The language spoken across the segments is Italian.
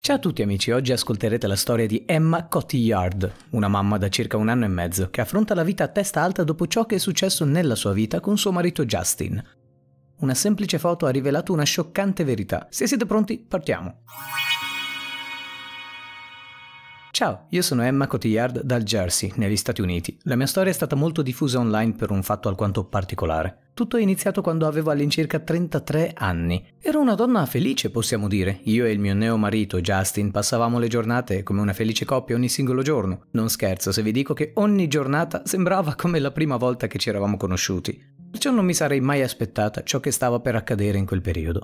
Ciao a tutti amici, oggi ascolterete la storia di Emma Cotillard, una mamma da circa 1 anno e mezzo che affronta la vita a testa alta dopo ciò che è successo nella sua vita con suo marito Justin. Una semplice foto ha rivelato una scioccante verità. Se siete pronti, partiamo! Ciao, io sono Emma Cotillard dal Jersey, negli Stati Uniti. La mia storia è stata molto diffusa online per un fatto alquanto particolare. Tutto è iniziato quando avevo all'incirca 33 anni. Ero una donna felice, possiamo dire. Io e il mio neo marito, Justin, passavamo le giornate come una felice coppia ogni singolo giorno. Non scherzo se vi dico che ogni giornata sembrava come la prima volta che ci eravamo conosciuti. Perciò non mi sarei mai aspettata ciò che stava per accadere in quel periodo.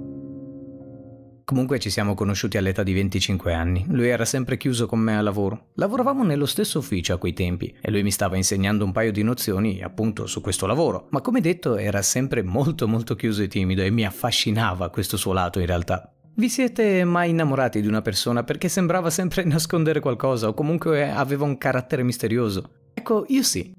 Comunque ci siamo conosciuti all'età di 25 anni. Lui era sempre chiuso con me al lavoro. Lavoravamo nello stesso ufficio a quei tempi e lui mi stava insegnando un paio di nozioni appunto su questo lavoro. Ma come detto era sempre molto chiuso e timido e mi affascinava questo suo lato in realtà. Vi siete mai innamorati di una persona perché sembrava sempre nascondere qualcosa o comunque aveva un carattere misterioso? Ecco, io sì.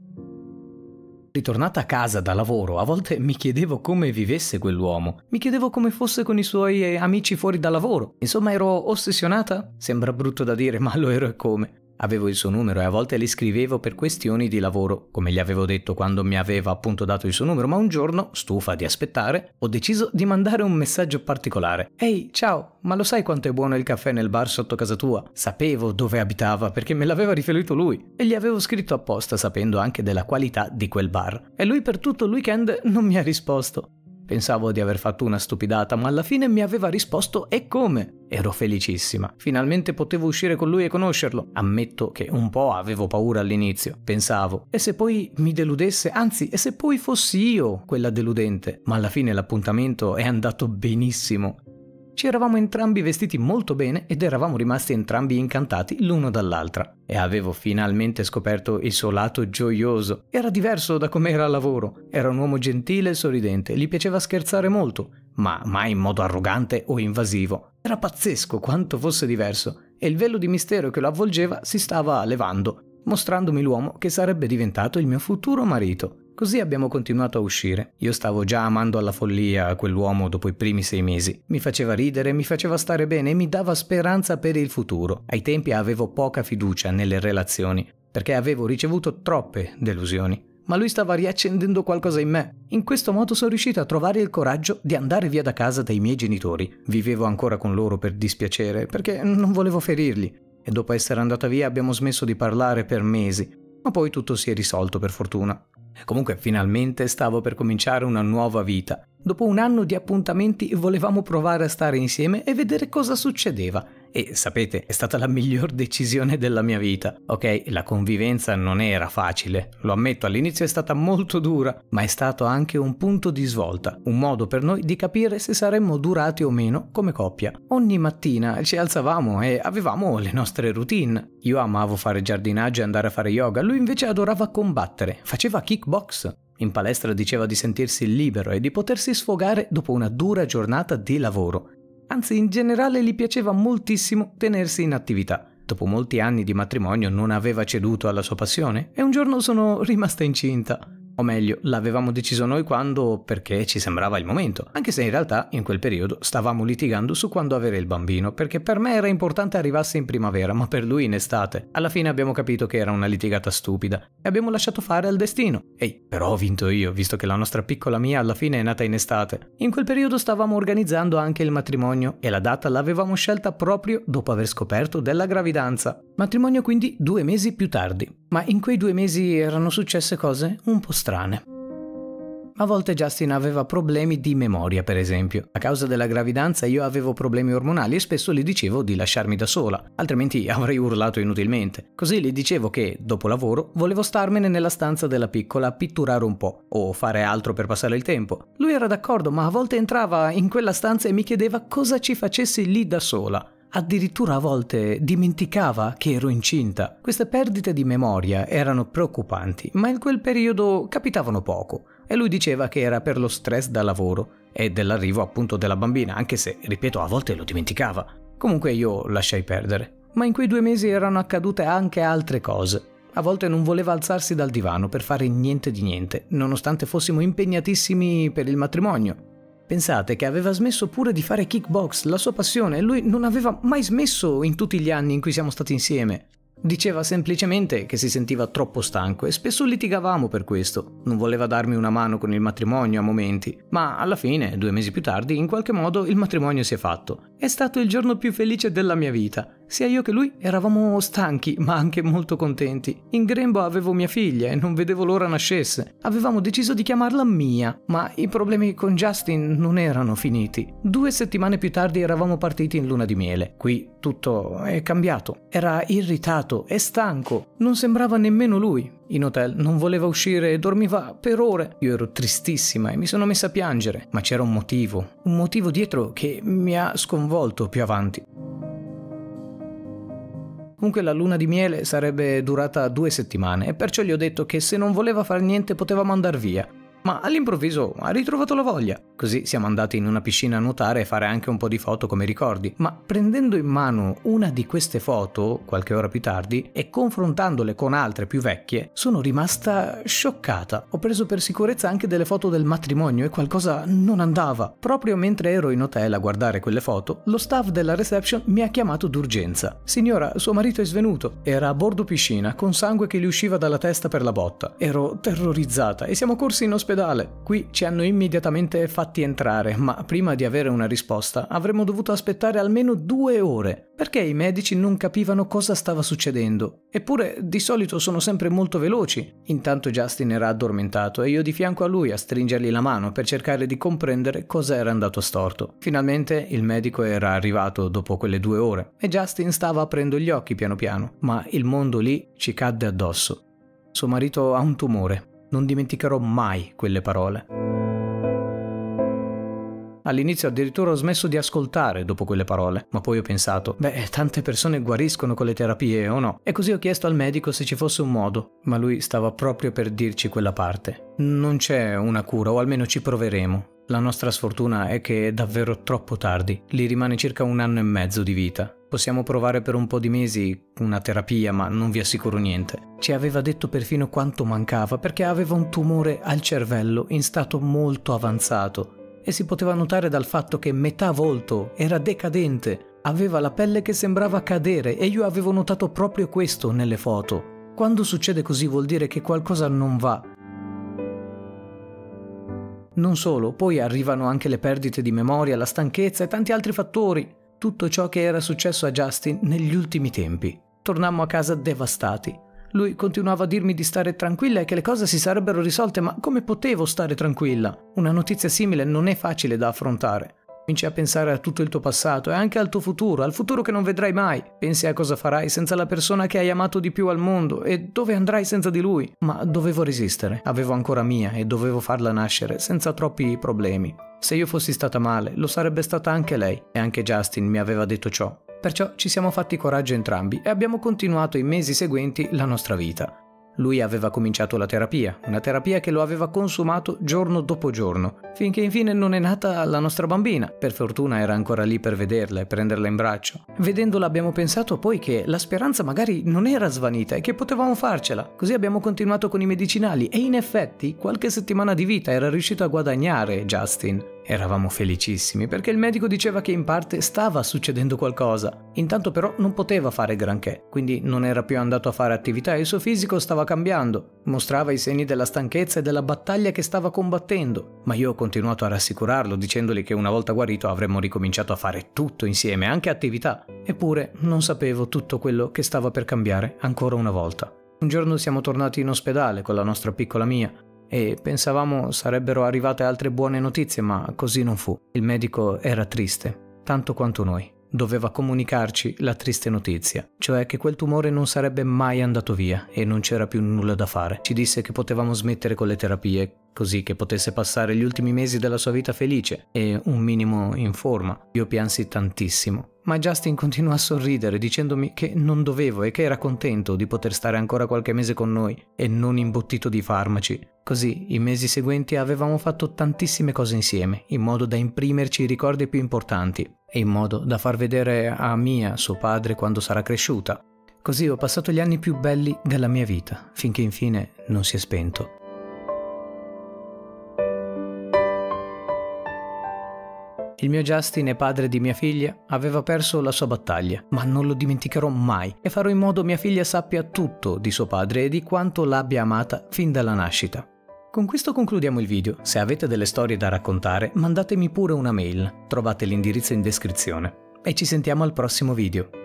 Ritornata a casa da lavoro, a volte mi chiedevo come vivesse quell'uomo. Mi chiedevo come fosse con i suoi amici fuori dal lavoro. Insomma, ero ossessionata? Sembra brutto da dire, ma lo ero e come. Avevo il suo numero e a volte gli scrivevo per questioni di lavoro, come gli avevo detto quando mi aveva appunto dato il suo numero, ma un giorno, stufa di aspettare, ho deciso di mandare un messaggio particolare. Ehi, ciao, ma lo sai quanto è buono il caffè nel bar sotto casa tua? Sapevo dove abitava perché me l'aveva riferito lui e gli avevo scritto apposta sapendo anche della qualità di quel bar. E lui per tutto il weekend non mi ha risposto. Pensavo di aver fatto una stupidata, ma alla fine mi aveva risposto e come? Ero felicissima. Finalmente potevo uscire con lui e conoscerlo. Ammetto che un po' avevo paura all'inizio. Pensavo, e se poi mi deludesse? Anzi, e se poi fossi io quella deludente? Ma alla fine l'appuntamento è andato benissimo. Ci eravamo entrambi vestiti molto bene ed eravamo rimasti entrambi incantati l'uno dall'altra. E avevo finalmente scoperto il suo lato gioioso. Era diverso da come era al lavoro. Era un uomo gentile e sorridente, gli piaceva scherzare molto, ma mai in modo arrogante o invasivo. Era pazzesco quanto fosse diverso e il velo di mistero che lo avvolgeva si stava levando, mostrandomi l'uomo che sarebbe diventato il mio futuro marito. Così abbiamo continuato a uscire. Io stavo già amando alla follia quell'uomo dopo i primi 6 mesi. Mi faceva ridere, mi faceva stare bene e mi dava speranza per il futuro. Ai tempi avevo poca fiducia nelle relazioni, perché avevo ricevuto troppe delusioni. Ma lui stava riaccendendo qualcosa in me. In questo modo sono riuscito a trovare il coraggio di andare via da casa dai miei genitori. Vivevo ancora con loro per dispiacere, perché non volevo ferirli. E dopo essere andata via abbiamo smesso di parlare per mesi. Ma poi tutto si è risolto per fortuna. Comunque finalmente stavo per cominciare una nuova vita. Dopo 1 anno di appuntamenti volevamo provare a stare insieme e vedere cosa succedeva. E sapete, è stata la miglior decisione della mia vita. Ok, la convivenza non era facile, lo ammetto, all'inizio è stata molto dura, ma è stato anche un punto di svolta, un modo per noi di capire se saremmo durati o meno come coppia. Ogni mattina ci alzavamo e avevamo le nostre routine. Io amavo fare giardinaggio e andare a fare yoga, lui invece adorava combattere, faceva kickbox. In palestra diceva di sentirsi libero e di potersi sfogare dopo una dura giornata di lavoro. Anzi, in generale gli piaceva moltissimo tenersi in attività. Dopo molti anni di matrimonio non aveva ceduto alla sua passione e un giorno sono rimasta incinta. O meglio, l'avevamo deciso noi perché ci sembrava il momento, anche se in realtà in quel periodo stavamo litigando su quando avere il bambino, perché per me era importante arrivasse in primavera, ma per lui in estate. Alla fine abbiamo capito che era una litigata stupida e abbiamo lasciato fare al destino. Ehi, però ho vinto io, visto che la nostra piccola Mia alla fine è nata in estate. In quel periodo stavamo organizzando anche il matrimonio e la data l'avevamo scelta proprio dopo aver scoperto della gravidanza. Matrimonio quindi 2 mesi più tardi. Ma in quei 2 mesi erano successe cose un po' strane. A volte Justin aveva problemi di memoria, per esempio. A causa della gravidanza io avevo problemi ormonali e spesso gli dicevo di lasciarmi da sola, altrimenti avrei urlato inutilmente. Così gli dicevo che, dopo lavoro, volevo starmene nella stanza della piccola a pitturare un po' o fare altro per passare il tempo. Lui era d'accordo, ma a volte entrava in quella stanza e mi chiedeva cosa ci facessi lì da sola. Addirittura a volte dimenticava che ero incinta. Queste perdite di memoria erano preoccupanti, ma in quel periodo capitavano poco e lui diceva che era per lo stress da lavoro e dell'arrivo appunto della bambina, anche se, ripeto, a volte lo dimenticava. Comunque io lasciai perdere. Ma in quei 2 mesi erano accadute anche altre cose. A volte non voleva alzarsi dal divano per fare niente di niente, nonostante fossimo impegnatissimi per il matrimonio. Pensate che aveva smesso pure di fare kickbox, la sua passione, e lui non aveva mai smesso in tutti gli anni in cui siamo stati insieme. Diceva semplicemente che si sentiva troppo stanco e spesso litigavamo per questo. Non voleva darmi una mano con il matrimonio a momenti, ma alla fine, 2 mesi più tardi, in qualche modo il matrimonio si è fatto. È stato il giorno più felice della mia vita. Sia io che lui eravamo stanchi, ma anche molto contenti. In grembo avevo mia figlia e non vedevo l'ora nascesse. Avevamo deciso di chiamarla Mia, ma i problemi con Justin non erano finiti. 2 settimane più tardi eravamo partiti in luna di miele. Qui tutto è cambiato. Era irritato e stanco. Non sembrava nemmeno lui. In hotel non voleva uscire e dormiva per ore. Io ero tristissima e mi sono messa a piangere, ma c'era un motivo dietro che mi ha sconvolto più avanti. Comunque la luna di miele sarebbe durata 2 settimane e perciò gli ho detto che se non voleva fare niente potevamo andare via. Ma all'improvviso ha ritrovato la voglia. Così siamo andati in una piscina a nuotare e fare anche un po' di foto come ricordi. Ma prendendo in mano una di queste foto, qualche ora più tardi, e confrontandole con altre più vecchie, sono rimasta scioccata. Ho preso per sicurezza anche delle foto del matrimonio e qualcosa non andava. Proprio mentre ero in hotel a guardare quelle foto, lo staff della reception mi ha chiamato d'urgenza. Signora, suo marito è svenuto. Era a bordo piscina, con sangue che gli usciva dalla testa per la botta. Ero terrorizzata e siamo corsi in ospedale. Qui ci hanno immediatamente fatti entrare, ma prima di avere una risposta avremmo dovuto aspettare almeno 2 ore, perché i medici non capivano cosa stava succedendo. Eppure di solito sono sempre molto veloci. Intanto Justin era addormentato e io di fianco a lui a stringergli la mano per cercare di comprendere cosa era andato storto. Finalmente il medico era arrivato dopo quelle 2 ore e Justin stava aprendo gli occhi piano piano, ma il mondo lì ci cadde addosso. Suo marito ha un tumore. Non dimenticherò mai quelle parole. All'inizio addirittura ho smesso di ascoltare dopo quelle parole, ma poi ho pensato, tante persone guariscono con le terapie o no? E così ho chiesto al medico se ci fosse un modo, ma lui stava proprio per dirci quella parte. Non c'è una cura, o almeno ci proveremo. La nostra sfortuna è che è davvero troppo tardi. Gli rimane circa 1 anno e mezzo di vita. Possiamo provare per un po' di mesi una terapia, ma non vi assicuro niente. Ci aveva detto perfino quanto mancava, perché aveva un tumore al cervello in stato molto avanzato e si poteva notare dal fatto che metà volto era decadente. Aveva la pelle che sembrava cadere e io avevo notato proprio questo nelle foto. Quando succede così vuol dire che qualcosa non va. Non solo, poi arrivano anche le perdite di memoria, la stanchezza e tanti altri fattori. Tutto ciò che era successo a Justin negli ultimi tempi. Tornammo a casa devastati. Lui continuava a dirmi di stare tranquilla e che le cose si sarebbero risolte, ma come potevo stare tranquilla? Una notizia simile non è facile da affrontare. Cominci a pensare a tutto il tuo passato e anche al tuo futuro, al futuro che non vedrai mai. Pensi a cosa farai senza la persona che hai amato di più al mondo e dove andrai senza di lui. Ma dovevo resistere, avevo ancora Mia e dovevo farla nascere senza troppi problemi. Se io fossi stata male, lo sarebbe stata anche lei, e anche Justin mi aveva detto ciò. Perciò ci siamo fatti coraggio entrambi e abbiamo continuato i mesi seguenti la nostra vita. Lui aveva cominciato la terapia, una terapia che lo aveva consumato giorno dopo giorno, finché infine non è nata la nostra bambina. Per fortuna era ancora lì per vederla e prenderla in braccio. Vedendola abbiamo pensato poi che la speranza magari non era svanita e che potevamo farcela. Così abbiamo continuato con i medicinali e in effetti qualche settimana di vita era riuscito a guadagnare Justin. Eravamo felicissimi perché il medico diceva che in parte stava succedendo qualcosa. Intanto però non poteva fare granché, quindi non era più andato a fare attività e il suo fisico stava cambiando. Mostrava i segni della stanchezza e della battaglia che stava combattendo. Ma io ho continuato a rassicurarlo dicendogli che una volta guarito avremmo ricominciato a fare tutto insieme, anche attività. Eppure non sapevo tutto quello che stava per cambiare ancora una volta. Un giorno siamo tornati in ospedale con la nostra piccola Mia e pensavamo sarebbero arrivate altre buone notizie, ma così non fu. Il medico era triste, tanto quanto noi. Doveva comunicarci la triste notizia, cioè che quel tumore non sarebbe mai andato via e non c'era più nulla da fare. Ci disse che potevamo smettere con le terapie, così che potesse passare gli ultimi mesi della sua vita felice e un minimo in forma. Io piansi tantissimo, ma Justin continuò a sorridere dicendomi che non dovevo e che era contento di poter stare ancora qualche mese con noi e non imbottito di farmaci. Così, i mesi seguenti avevamo fatto tantissime cose insieme, in modo da imprimerci i ricordi più importanti e in modo da far vedere a Mia, suo padre, quando sarà cresciuta. Così ho passato gli anni più belli della mia vita, finché infine non si è spento. Il mio Justin, padre di mia figlia, aveva perso la sua battaglia, ma non lo dimenticherò mai e farò in modo mia figlia sappia tutto di suo padre e di quanto l'abbia amata fin dalla nascita. Con questo concludiamo il video. Se avete delle storie da raccontare, mandatemi pure una mail. Trovate l'indirizzo in descrizione. E ci sentiamo al prossimo video.